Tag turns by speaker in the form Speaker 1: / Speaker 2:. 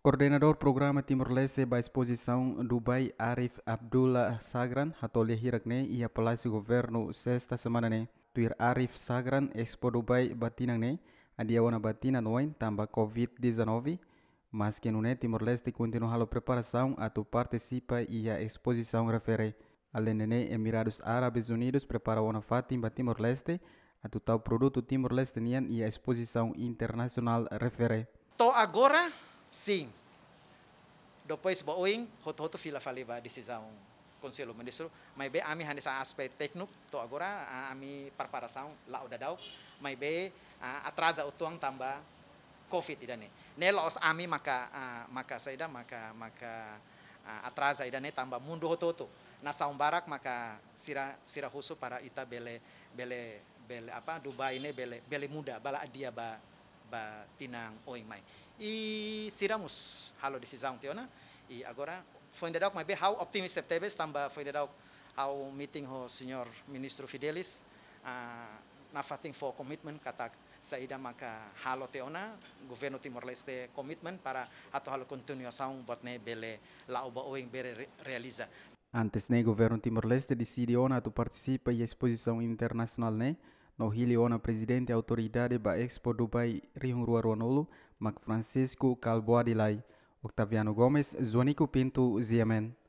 Speaker 1: Coordenador Programa Timor-Leste da Exposição Dubai Arif Abdullah Sagran hatolhe hirakne ia Palácio Governo sexta semana ne. Tuir Arif Sagran Expo Dubai batinang ne adiawana batina noen tamba Covid-19, mas que no Timor-Leste continua a preparação a tu participa e a exposição refere. Além de Emirados Árabes Unidos prepara uma fatim ba Timor-Leste a tu tal produto Timor-Leste nian e a exposição internacional refere.
Speaker 2: To agora, sim. Depois boing, hoto fila faliba decisão Conselho Ministro, mas be ami hanisa aspek técnico, to agora ami preparação lá o dadau, mas be atrasa o tuang tambah Covid idane. Nela os ami maka saida maka atrasa idane tambah mundo hoto. Na saung barak maka sira husu para ita bele apa Dubai ini bele muda bala dia ba tinang oing mai. E siramos halo decisão teona e agora foi ainda mas be how optimist septembro tamba foi ainda how meeting ho senhor ministro Fidelis na fating for commitment kata saída maka halo teona governo Timor-Leste commitment para atau halo continuação botne bele lao ba oing bere realiza.
Speaker 1: Antes ne governo Timor-Leste decidiu ona tu participa e exposição internacional ne no hili ona presidente autoridade ba Expo Dubai Rihung Ruaruanulu Mac Francisco Calboadilai Octaviano Gomes Zuanico Pinto Ziemen.